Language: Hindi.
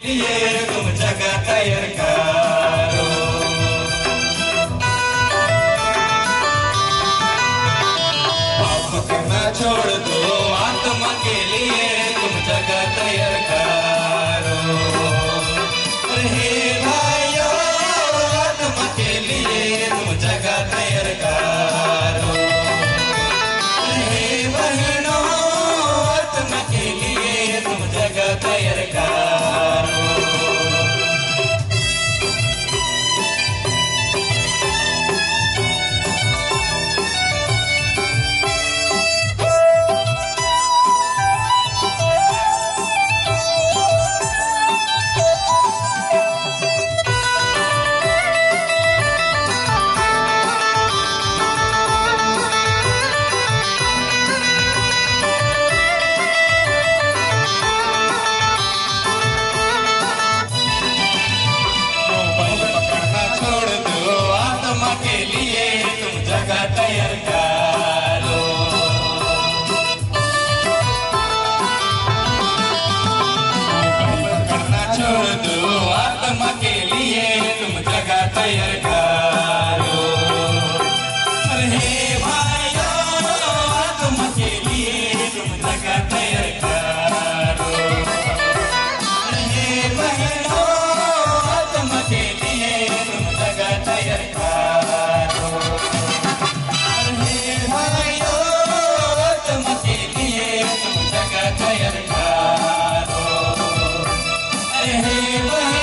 ये तुम जगह तैयार करो। पाप के न छोड़ दो, आत्मा के लिए तुम जगह तैयार करो। हे भाइयों, आत्मा के लिए तुम जगह तैयार करो। हे बहनों, आत्मा के लिए तुम जगह तैयार करो। के लिए तुम जगह तैयार करो। करना छोड़ दो, आत्मा के लिए तुम जगह तैयार करो। हे भाइयों, आत्मा के लिए तुम जगह तैयार करो। हे बहनों, आत्मा के लिए तुम जगह तैयार करो। तैयार करो।